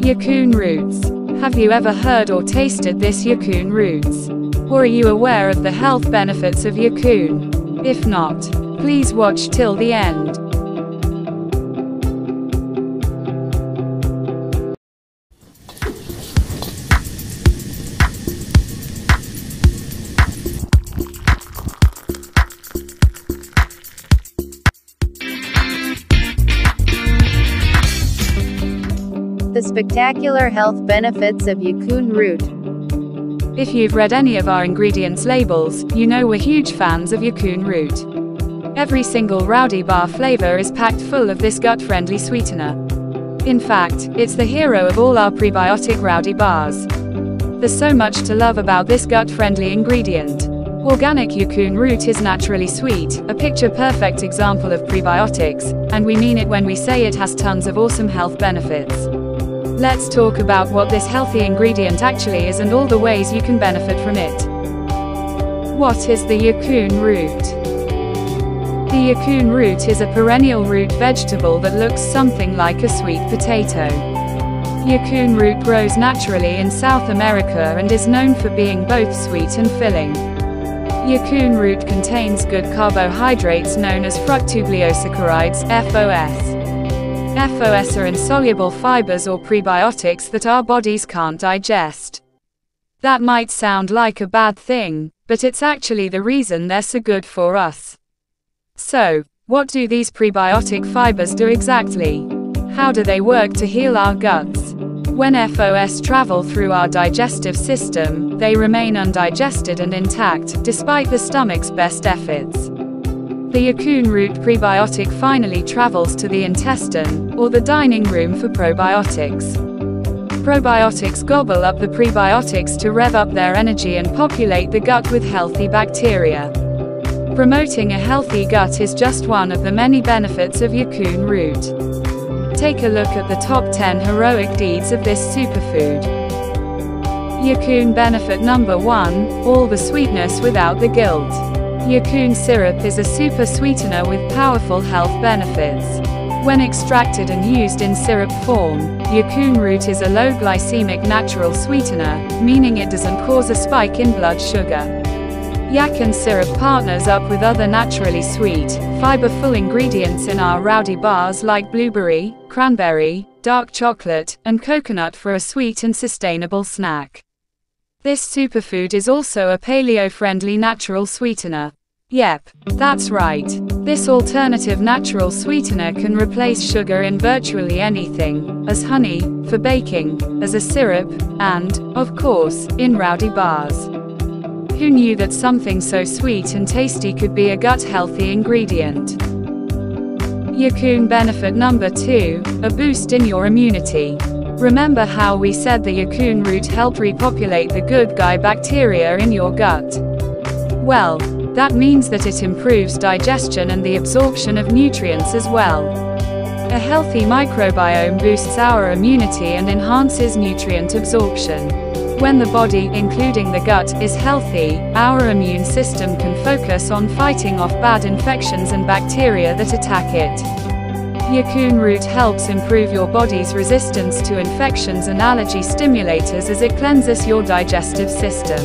Yaccoon roots. Have you ever heard or tasted this yaccoon roots? Or are you aware of the health benefits of yaccoon? If not, please watch till the end. The spectacular health benefits of yaccoon root. If you've read any of our ingredients labels, you know we're huge fans of yaccoon root. Every single Rowdy Bar flavor is packed full of this gut-friendly sweetener. In fact, it's the hero of all our prebiotic Rowdy Bars. There's so much to love about this gut-friendly ingredient. Organic yaccoon root is naturally sweet, a picture-perfect example of prebiotics, and we mean it when we say it has tons of awesome health benefits. Let's talk about what this healthy ingredient actually is and all the ways you can benefit from it. What is the yaccoon root? The yaccoon root is a perennial root vegetable that looks something like a sweet potato. Yaccoon root grows naturally in South America and is known for being both sweet and filling. Yaccoon root contains good carbohydrates known as fructooligosaccharides, FOS. FOS are insoluble fibers or prebiotics that our bodies can't digest. That might sound like a bad thing, but it's actually the reason they're so good for us. So, what do these prebiotic fibers do exactly? How do they work to heal our guts? When FOS travel through our digestive system, they remain undigested and intact, despite the stomach's best efforts. The yaccoon root prebiotic finally travels to the intestine, or the dining room for probiotics. Probiotics gobble up the prebiotics to rev up their energy and populate the gut with healthy bacteria. Promoting a healthy gut is just one of the many benefits of yaccoon root. Take a look at the top 10 heroic deeds of this superfood. Yaccoon benefit number 1, all the sweetness without the guilt. Yaccoon syrup is a super sweetener with powerful health benefits. When extracted and used in syrup form, yaccoon root is a low glycemic natural sweetener, meaning it doesn't cause a spike in blood sugar. Yaccoon syrup partners up with other naturally sweet, fiber-full ingredients in our Rowdy Bars like blueberry, cranberry, dark chocolate, and coconut for a sweet and sustainable snack. This superfood is also a paleo-friendly natural sweetener. Yep, that's right. This alternative natural sweetener can replace sugar in virtually anything, as honey, for baking, as a syrup, and, of course, in Rowdy Bars. Who knew that something so sweet and tasty could be a gut-healthy ingredient? Yaccoon benefit number 2, a boost in your immunity. Remember how we said the yaccoon root helped repopulate the good guy bacteria in your gut? Well, that means that it improves digestion and the absorption of nutrients as well. A healthy microbiome boosts our immunity and enhances nutrient absorption. When the body, including the gut, is healthy, our immune system can focus on fighting off bad infections and bacteria that attack it. Yaccoon root helps improve your body's resistance to infections and allergy stimulators as it cleanses your digestive system.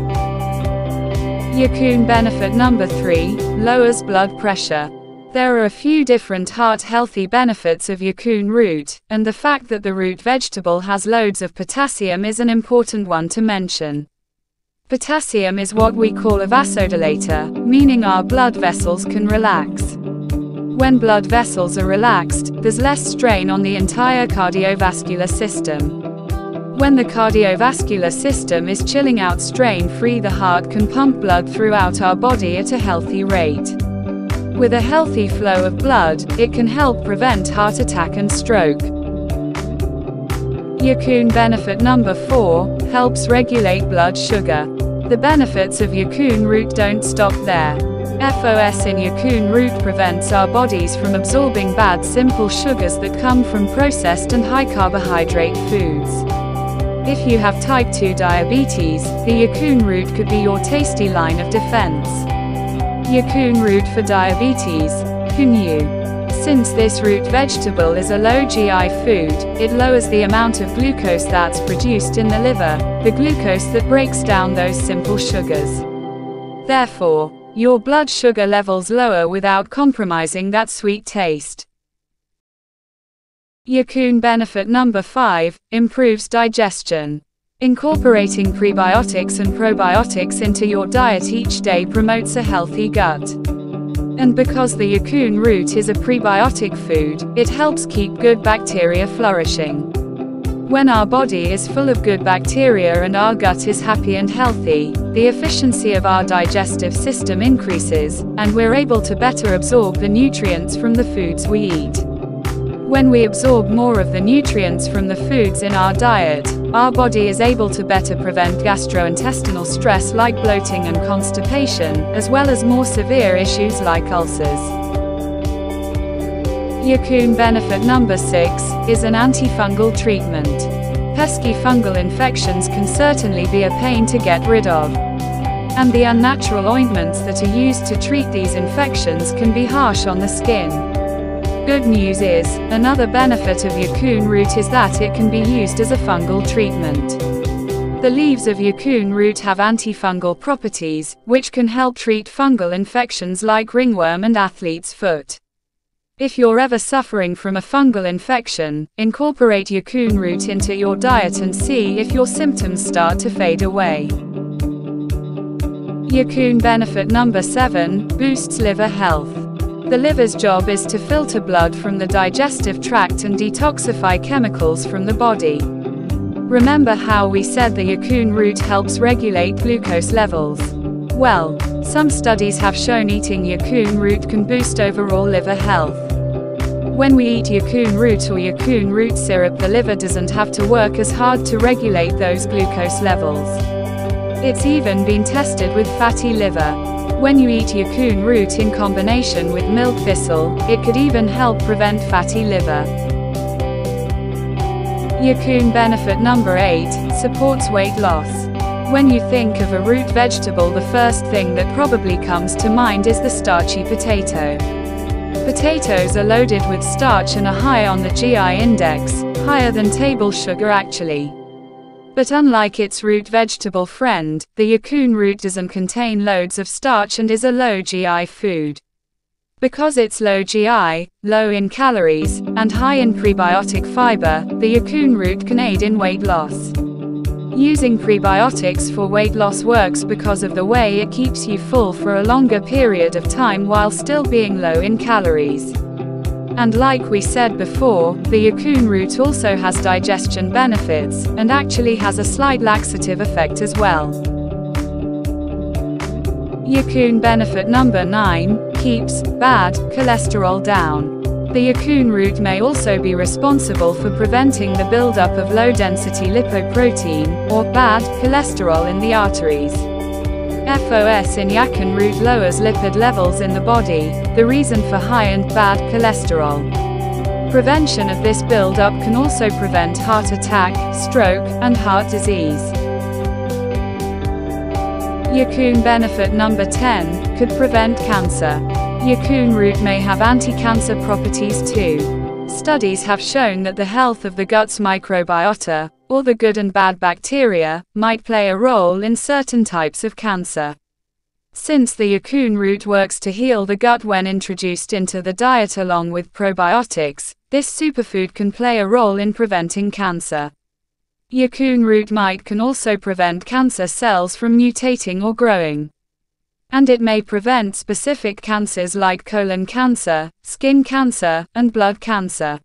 Yaccoon benefit number 3, lowers blood pressure. There are a few different heart-healthy benefits of yaccoon root, and the fact that the root vegetable has loads of potassium is an important one to mention. Potassium is what we call a vasodilator, meaning our blood vessels can relax. When blood vessels are relaxed, there's less strain on the entire cardiovascular system. When the cardiovascular system is chilling out strain-free, the heart can pump blood throughout our body at a healthy rate. With a healthy flow of blood, it can help prevent heart attack and stroke. Yaccoon benefit number 4, helps regulate blood sugar. The benefits of yaccoon root don't stop there. FOS in yaccoon root prevents our bodies from absorbing bad simple sugars that come from processed and high-carbohydrate foods. If you have type 2 diabetes, the yaccoon root could be your tasty line of defense. Yaccoon root for diabetes, who knew? Since this root vegetable is a low GI food, it lowers the amount of glucose that's produced in the liver, the glucose that breaks down those simple sugars. Therefore, your blood sugar levels lower without compromising that sweet taste. Yaccoon benefit number 5, improves digestion. Incorporating prebiotics and probiotics into your diet each day promotes a healthy gut. And because the yaccoon root is a prebiotic food, it helps keep good bacteria flourishing. When our body is full of good bacteria and our gut is happy and healthy, the efficiency of our digestive system increases, and we're able to better absorb the nutrients from the foods we eat. When we absorb more of the nutrients from the foods in our diet, our body is able to better prevent gastrointestinal stress like bloating and constipation, as well as more severe issues like ulcers. Yaccoon benefit number 6 is an antifungal treatment. Pesky fungal infections can certainly be a pain to get rid of. And the unnatural ointments that are used to treat these infections can be harsh on the skin. Good news is, another benefit of yaccoon root is that it can be used as a fungal treatment. The leaves of yaccoon root have antifungal properties, which can help treat fungal infections like ringworm and athlete's foot. If you're ever suffering from a fungal infection, incorporate yaccoon root into your diet and see if your symptoms start to fade away. Yaccoon benefit number 7, boosts liver health. The liver's job is to filter blood from the digestive tract and detoxify chemicals from the body. Remember how we said the yaccoon root helps regulate glucose levels? Well, some studies have shown eating yaccoon root can boost overall liver health. When we eat yaccoon root or yaccoon root syrup, the liver doesn't have to work as hard to regulate those glucose levels. It's even been tested with fatty liver. When you eat yaccoon root in combination with milk thistle, it could even help prevent fatty liver. Yaccoon benefit number 8, supports weight loss. When you think of a root vegetable, the first thing that probably comes to mind is the starchy potato. Potatoes are loaded with starch and are high on the GI index, higher than table sugar actually. But unlike its root vegetable friend, the yaccoon root doesn't contain loads of starch and is a low GI food. Because it's low GI, low in calories, and high in prebiotic fiber, the yaccoon root can aid in weight loss. Using prebiotics for weight loss works because of the way it keeps you full for a longer period of time while still being low in calories. And like we said before, the yaccoon root also has digestion benefits, and actually has a slight laxative effect as well. Yaccoon benefit number 9, keeps bad cholesterol down. The yaccoon root may also be responsible for preventing the buildup of low-density lipoprotein, or bad cholesterol in the arteries. FOS in yaccoon root lowers lipid levels in the body, the reason for high and bad cholesterol. Prevention of this buildup can also prevent heart attack, stroke, and heart disease. Yaccoon benefit number 10, could prevent cancer. Yaccoon root may have anti-cancer properties too. Studies have shown that the health of the gut's microbiota, or the good and bad bacteria, might play a role in certain types of cancer. Since the yaccoon root works to heal the gut when introduced into the diet along with probiotics, this superfood can play a role in preventing cancer. Yaccoon root might can also prevent cancer cells from mutating or growing. And it may prevent specific cancers like colon cancer, skin cancer, and blood cancer.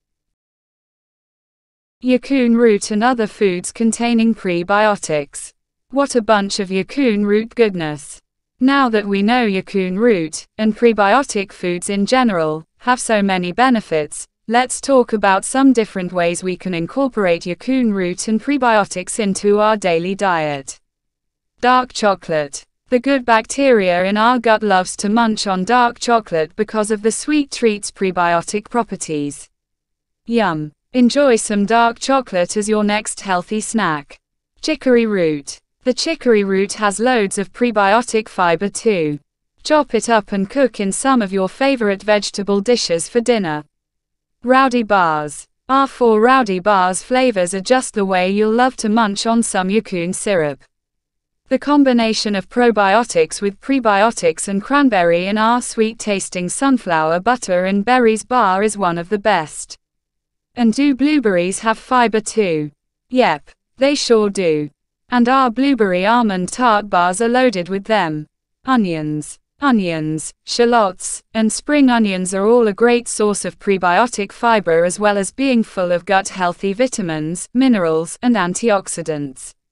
Yaccoon root and other foods containing prebiotics. What a bunch of yaccoon root goodness! Now that we know yaccoon root, and prebiotic foods in general, have so many benefits, let's talk about some different ways we can incorporate yaccoon root and prebiotics into our daily diet. Dark chocolate. The good bacteria in our gut loves to munch on dark chocolate because of the sweet treat's prebiotic properties. Yum! Enjoy some dark chocolate as your next healthy snack. Chicory root. The chicory root has loads of prebiotic fiber too. Chop it up and cook in some of your favorite vegetable dishes for dinner. Rowdy bars. Our 4 Rowdy bars flavors are just the way you'll love to munch on some Yukon syrup. The combination of probiotics with prebiotics and cranberry in our sweet-tasting sunflower butter and berries bar is one of the best. And do blueberries have fiber too? Yep, they sure do. And our blueberry almond tart bars are loaded with them. Onions, shallots, and spring onions are all a great source of prebiotic fiber as well as being full of gut-healthy vitamins, minerals, and antioxidants.